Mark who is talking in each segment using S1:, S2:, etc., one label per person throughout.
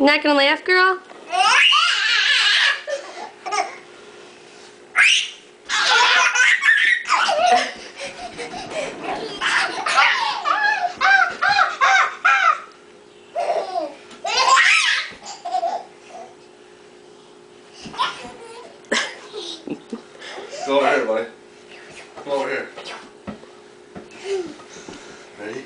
S1: Not gonna laugh, girl?
S2: Go over here, buddy. Come over here. Ready?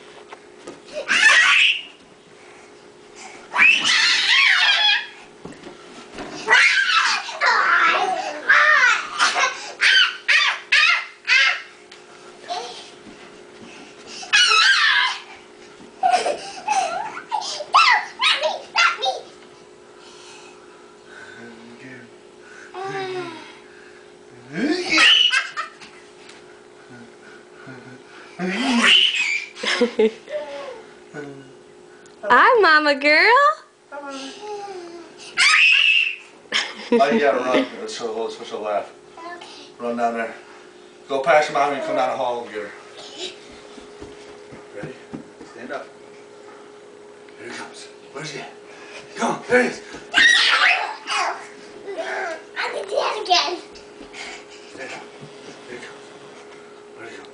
S1: Hi, mama girl.
S2: Oh, you gotta run. So she'll laugh.
S3: Okay.
S2: Run down there. Go past your mommy and come down the hall and get her. Ready? Stand up. Here he comes. Where's he at? Come on, there he is.
S3: I'm gonna do that again.
S2: There he comes. Here he comes. Where'd he go?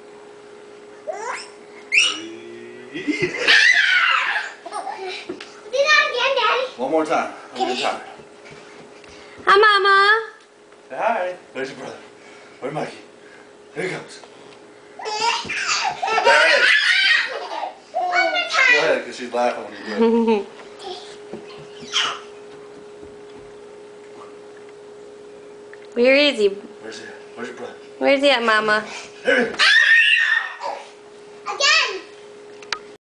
S3: Do that again, Daddy.
S2: One more time. One more time.
S1: Hi, mama.
S2: Say hi. There's your brother. Where's Mikey? Here he comes. There he is.
S3: One more
S2: Go
S3: time.
S2: ahead, because she's laughing when you do it.
S1: Where is he?
S2: Where's he at? Where's your brother?
S1: Where's he at, mama?
S2: There he is.